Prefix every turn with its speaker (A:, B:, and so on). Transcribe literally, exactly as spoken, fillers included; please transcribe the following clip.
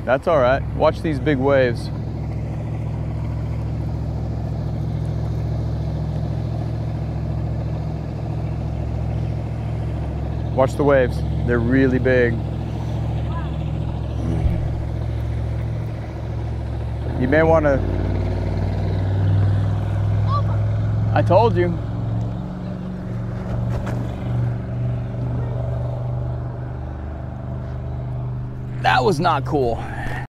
A: That's all right. Watch these big waves. Watch the waves. They're really big. You may want to... I told you. That was not cool.